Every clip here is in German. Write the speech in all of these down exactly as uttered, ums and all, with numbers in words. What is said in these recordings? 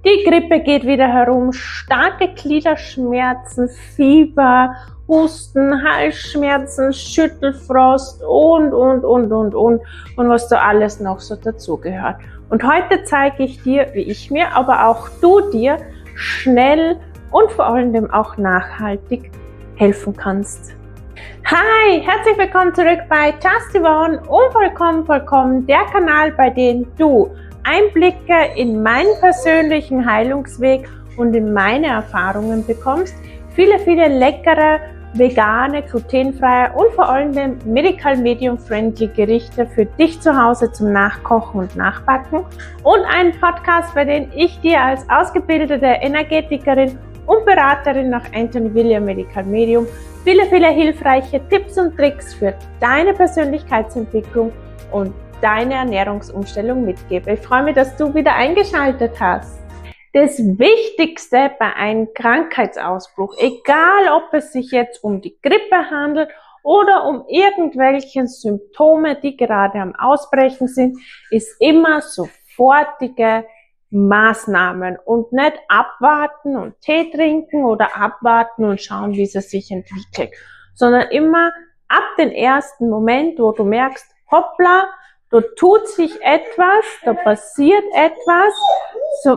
Die Grippe geht wieder herum, starke Gliederschmerzen, Fieber, Husten, Halsschmerzen, Schüttelfrost und, und, und, und, und, und was da alles noch so dazugehört. Und heute zeige ich dir, wie ich mir, aber auch du dir schnell und vor allem auch nachhaltig helfen kannst. Hi, herzlich willkommen zurück bei Just Yvonne, Unvollkommen Vollkommen, der Kanal, bei dem du Einblicke in meinen persönlichen Heilungsweg und in meine Erfahrungen bekommst, viele, viele leckere, vegane, glutenfreie und vor allem medical medium friendly Gerichte für dich zu Hause zum Nachkochen und Nachbacken und einen Podcast, bei dem ich dir als ausgebildete Energetikerin und Beraterin nach Anthony William Medical Medium viele, viele hilfreiche Tipps und Tricks für deine Persönlichkeitsentwicklung und deine Ernährungsumstellung mitgebe. Ich freue mich, dass du wieder eingeschaltet hast. Das Wichtigste bei einem Krankheitsausbruch, egal ob es sich jetzt um die Grippe handelt oder um irgendwelche Symptome, die gerade am Ausbrechen sind, ist immer sofortige Maßnahmen und nicht abwarten und Tee trinken oder abwarten und schauen, wie es sich entwickelt, sondern immer ab dem ersten Moment, wo du merkst, hoppla, da tut sich etwas, da passiert etwas, so,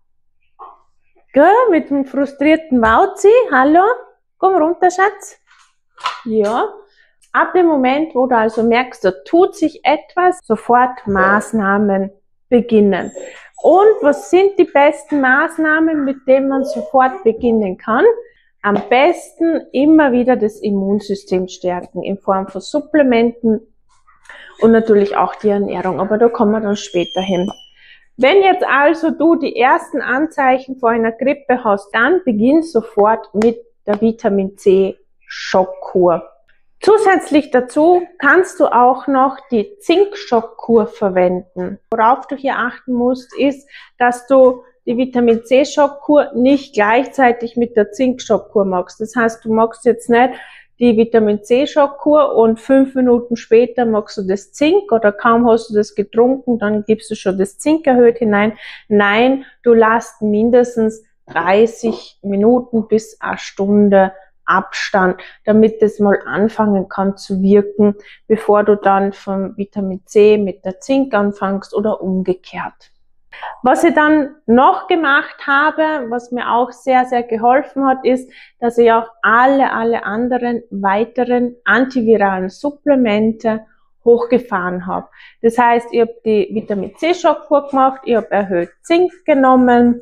gell, mit dem frustrierten Mauzi, hallo, komm runter, Schatz, ja, ab dem Moment, wo du also merkst, da tut sich etwas, sofort Maßnahmen beginnen. Und was sind die besten Maßnahmen, mit denen man sofort beginnen kann? Am besten immer wieder das Immunsystem stärken, in Form von Supplementen, und natürlich auch die Ernährung, aber da kommen wir dann später hin. Wenn jetzt also du die ersten Anzeichen vor einer Grippe hast, dann beginn sofort mit der Vitamin C Schockkur. Zusätzlich dazu kannst du auch noch die Zink-Schockkur verwenden. Worauf du hier achten musst, ist, dass du die Vitamin C Schockkur nicht gleichzeitig mit der Zink-Schockkur machst. Das heißt, du machst jetzt nicht die Vitamin C Schockkur und fünf Minuten später machst du das Zink oder kaum hast du das getrunken, dann gibst du schon das Zink erhöht hinein. Nein, du lässt mindestens dreißig Minuten bis eine Stunde Abstand, damit das mal anfangen kann zu wirken, bevor du dann vom Vitamin C mit der Zink anfängst oder umgekehrt. Was ich dann noch gemacht habe, was mir auch sehr, sehr geholfen hat, ist, dass ich auch alle, alle anderen weiteren antiviralen Supplemente hochgefahren habe. Das heißt, ich habe die Vitamin C Schockkur gemacht, ich habe erhöht Zink genommen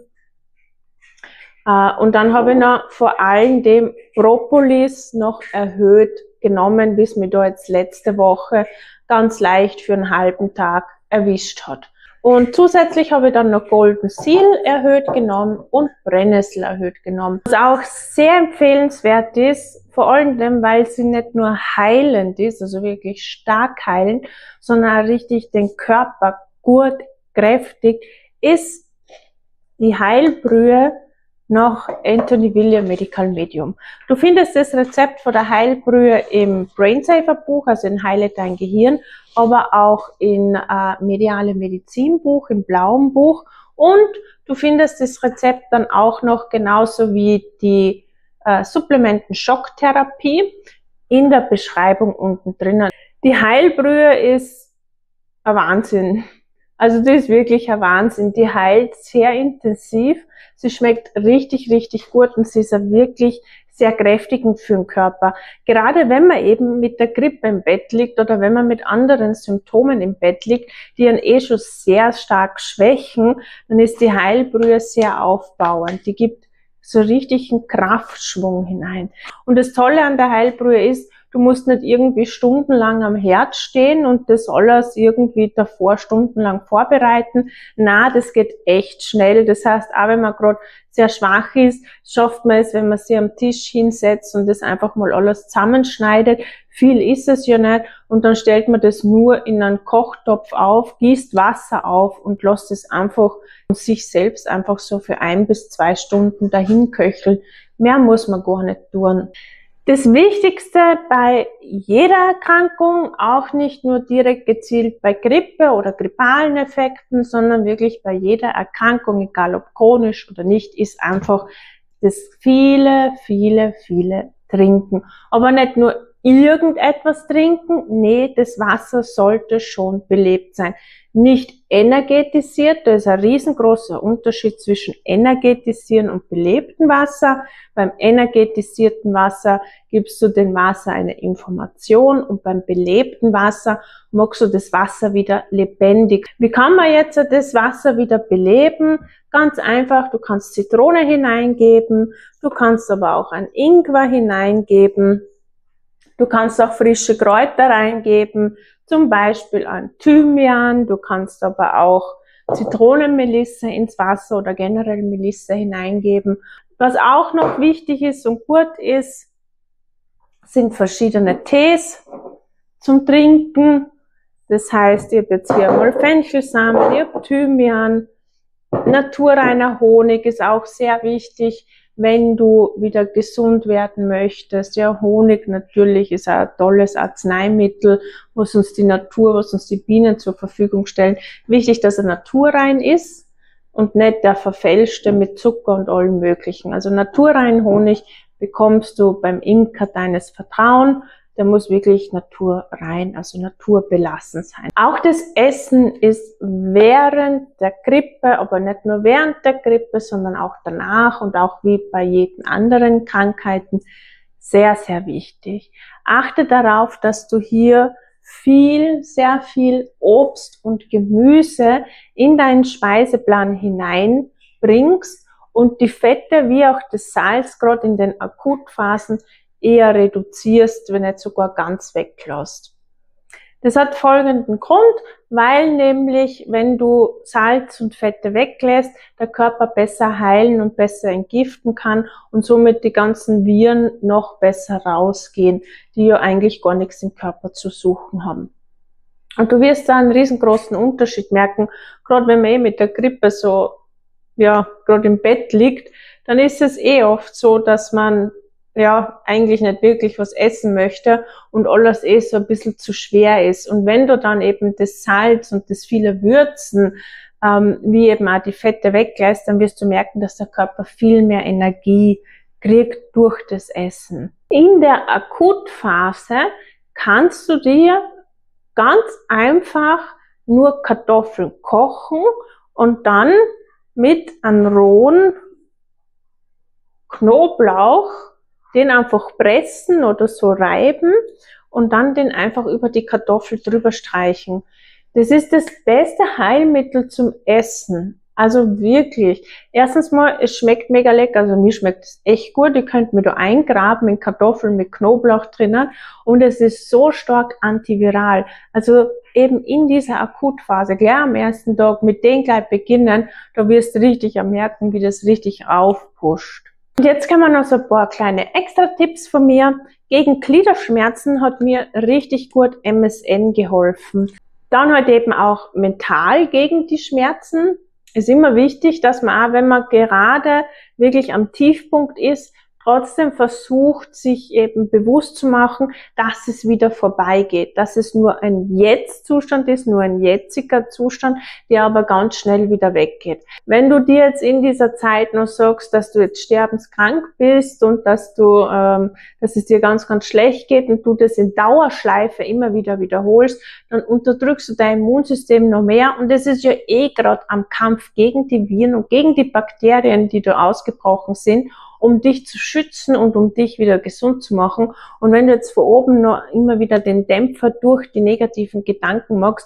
äh, und dann habe ich noch vor allem dem Propolis noch erhöht genommen, bis mir da jetzt letzte Woche ganz leicht für einen halben Tag erwischt hat. Und zusätzlich habe ich dann noch Golden Seal erhöht genommen und Brennnessel erhöht genommen. Was auch sehr empfehlenswert ist, vor allem, weil sie nicht nur heilend ist, also wirklich stark heilend, sondern auch richtig den Körper gut, kräftig, ist die Heilbrühe nach Anthony William Medical Medium. Du findest das Rezept von der Heilbrühe im Brainsaver Buch, also in Heile dein Gehirn, aber auch in äh, Mediale Medizin Buch, im blauen Buch, und du findest das Rezept dann auch noch genauso wie die äh, Supplementen Schocktherapie in der Beschreibung unten drinnen. Die Heilbrühe ist ein Wahnsinn. Also die ist wirklich ein Wahnsinn. Die heilt sehr intensiv. Sie schmeckt richtig, richtig gut und sie ist auch wirklich sehr kräftigend für den Körper. Gerade wenn man eben mit der Grippe im Bett liegt oder wenn man mit anderen Symptomen im Bett liegt, die einen eh schon sehr stark schwächen, dann ist die Heilbrühe sehr aufbauend. Die gibt so richtig einen Kraftschwung hinein. Und das Tolle an der Heilbrühe ist, du musst nicht irgendwie stundenlang am Herd stehen und das alles irgendwie davor stundenlang vorbereiten. Na, das geht echt schnell. Das heißt, auch wenn man gerade sehr schwach ist, schafft man es, wenn man sich am Tisch hinsetzt und das einfach mal alles zusammenschneidet. Viel ist es ja nicht. Und dann stellt man das nur in einen Kochtopf auf, gießt Wasser auf und lässt es einfach sich selbst einfach so für ein bis zwei Stunden dahin köcheln. Mehr muss man gar nicht tun. Das Wichtigste bei jeder Erkrankung, auch nicht nur direkt gezielt bei Grippe oder grippalen Effekten, sondern wirklich bei jeder Erkrankung, egal ob chronisch oder nicht, ist einfach das viele, viele, viele Trinken. Aber nicht nur irgendetwas trinken, nee, das Wasser sollte schon belebt sein. Nicht energetisiert, da ist ein riesengroßer Unterschied zwischen energetisieren und belebtem Wasser. Beim energetisierten Wasser gibst du dem Wasser eine Information und beim belebten Wasser machst du das Wasser wieder lebendig. Wie kann man jetzt das Wasser wieder beleben? Ganz einfach, du kannst Zitrone hineingeben, du kannst aber auch ein Ingwer hineingeben. Du kannst auch frische Kräuter reingeben, zum Beispiel ein Thymian. Du kannst aber auch Zitronenmelisse ins Wasser oder generell Melisse hineingeben. Was auch noch wichtig ist und gut ist, sind verschiedene Tees zum Trinken. Das heißt, ich habe jetzt hier mal Fenchelsamen, ich habe Thymian, naturreiner Honig ist auch sehr wichtig, wenn du wieder gesund werden möchtest. Ja, Honig natürlich ist ein tolles Arzneimittel, was uns die Natur, was uns die Bienen zur Verfügung stellen. Wichtig, dass er naturrein ist und nicht der verfälschte mit Zucker und allem Möglichen. Also naturreinen Honig bekommst du beim Imker deines Vertrauens. Der muss wirklich naturrein, also naturbelassen sein. Auch das Essen ist während der Grippe, aber nicht nur während der Grippe, sondern auch danach und auch wie bei jeden anderen Krankheiten sehr, sehr wichtig. Achte darauf, dass du hier viel, sehr viel Obst und Gemüse in deinen Speiseplan hineinbringst und die Fette wie auch das Salz gerade in den Akutphasen eher reduzierst, wenn nicht sogar ganz weglässt. Das hat folgenden Grund, weil nämlich, wenn du Salz und Fette weglässt, der Körper besser heilen und besser entgiften kann und somit die ganzen Viren noch besser rausgehen, die ja eigentlich gar nichts im Körper zu suchen haben. Und du wirst da einen riesengroßen Unterschied merken, gerade wenn man eh mit der Grippe so, ja, gerade im Bett liegt, dann ist es eh oft so, dass man ja, eigentlich nicht wirklich was essen möchte und alles eh so ein bisschen zu schwer ist. Und wenn du dann eben das Salz und das viele Würzen, ähm, wie eben auch die Fette weglässt, dann wirst du merken, dass der Körper viel mehr Energie kriegt durch das Essen. In der Akutphase kannst du dir ganz einfach nur Kartoffeln kochen und dann mit einem rohen Knoblauch den einfach pressen oder so reiben und dann den einfach über die Kartoffel drüber streichen. Das ist das beste Heilmittel zum Essen. Also wirklich. Erstens mal, es schmeckt mega lecker. Also mir schmeckt es echt gut. Ihr könnt mir da eingraben in Kartoffeln mit Knoblauch drinnen. Und es ist so stark antiviral. Also eben in dieser Akutphase, gleich am ersten Tag, mit denen gleich beginnen, da wirst du richtig am merken, wie das richtig aufpusht. Und jetzt kann man noch so ein paar kleine Extra-Tipps von mir. Gegen Gliederschmerzen hat mir richtig gut M S M geholfen. Dann halt eben auch mental gegen die Schmerzen. Ist immer wichtig, dass man auch, wenn man gerade wirklich am Tiefpunkt ist, trotzdem versucht, sich eben bewusst zu machen, dass es wieder vorbeigeht, dass es nur ein Jetzt-Zustand ist, nur ein jetziger Zustand, der aber ganz schnell wieder weggeht. Wenn du dir jetzt in dieser Zeit noch sagst, dass du jetzt sterbenskrank bist und dass du, ähm, dass es dir ganz, ganz schlecht geht und du das in Dauerschleife immer wieder wiederholst, dann unterdrückst du dein Immunsystem noch mehr und es ist ja eh gerade am Kampf gegen die Viren und gegen die Bakterien, die da ausgebrochen sind, um dich zu schützen und um dich wieder gesund zu machen. Und wenn du jetzt von oben noch immer wieder den Dämpfer durch die negativen Gedanken machst,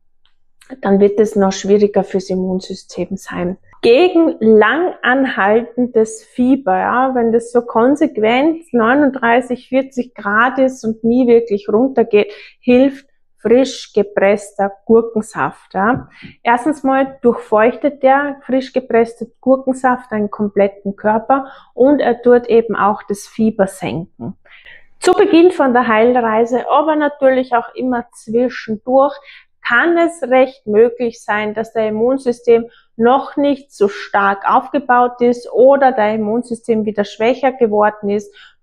dann wird es noch schwieriger fürs Immunsystem sein. Gegen lang anhaltendes Fieber, ja, wenn das so konsequent neununddreißig, vierzig Grad ist und nie wirklich runtergeht, hilft frisch gepresster Gurkensaft. Ja. Erstens mal durchfeuchtet der frisch gepresste Gurkensaft deinen kompletten Körper und er tut eben auch das Fieber senken. Zu Beginn von der Heilreise, aber natürlich auch immer zwischendurch, kann es recht möglich sein, dass dein Immunsystem noch nicht so stark aufgebaut ist oder dein Immunsystem wieder schwächer geworden ist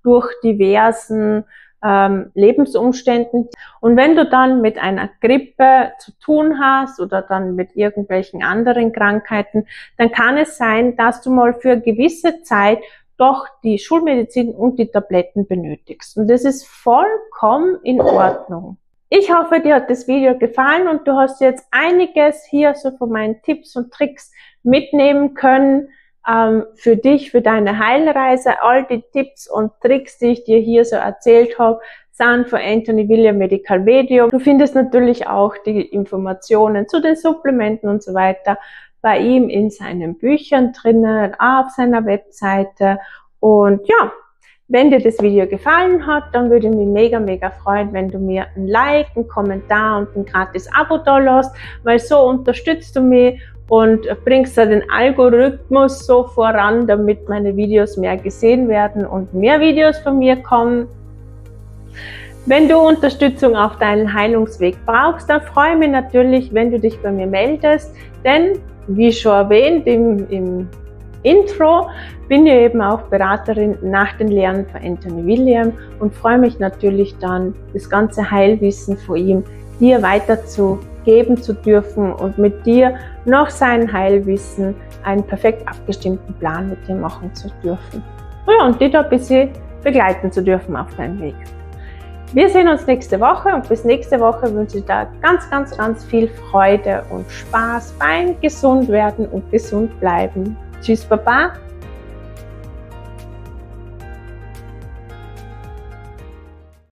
durch diversen ähm, Lebensumständen. Und wenn du dann mit einer Grippe zu tun hast oder dann mit irgendwelchen anderen Krankheiten, dann kann es sein, dass du mal für eine gewisse Zeit doch die Schulmedizin und die Tabletten benötigst. Und das ist vollkommen in Ordnung. Ich hoffe, dir hat das Video gefallen und du hast jetzt einiges hier so von meinen Tipps und Tricks mitnehmen können ähm, für dich, für deine Heilreise. All die Tipps und Tricks, die ich dir hier so erzählt habe, sind von Anthony William Medical Medium. Du findest natürlich auch die Informationen zu den Supplementen und so weiter bei ihm in seinen Büchern drinnen, auf seiner Webseite. Und ja, wenn dir das Video gefallen hat, dann würde ich mich mega, mega freuen, wenn du mir ein Like, einen Kommentar und ein gratis Abo da lässt, weil so unterstützt du mich und bringst da den Algorithmus so voran, damit meine Videos mehr gesehen werden und mehr Videos von mir kommen. Wenn du Unterstützung auf deinen Heilungsweg brauchst, dann freue ich mich natürlich, wenn du dich bei mir meldest, denn wie schon erwähnt im, im Intro, bin ich eben auch Beraterin nach den Lehren von Anthony William und freue mich natürlich dann, das ganze Heilwissen von ihm dir weiterzugeben zu dürfen und mit dir nach seinem Heilwissen einen perfekt abgestimmten Plan mit dir machen zu dürfen. Ja, und dich da ein bisschen begleiten zu dürfen auf deinem Weg. Wir sehen uns nächste Woche und bis nächste Woche wünsche ich dir ganz, ganz, ganz viel Freude und Spaß beim Gesundwerden und gesund bleiben. Tschüss, Baba!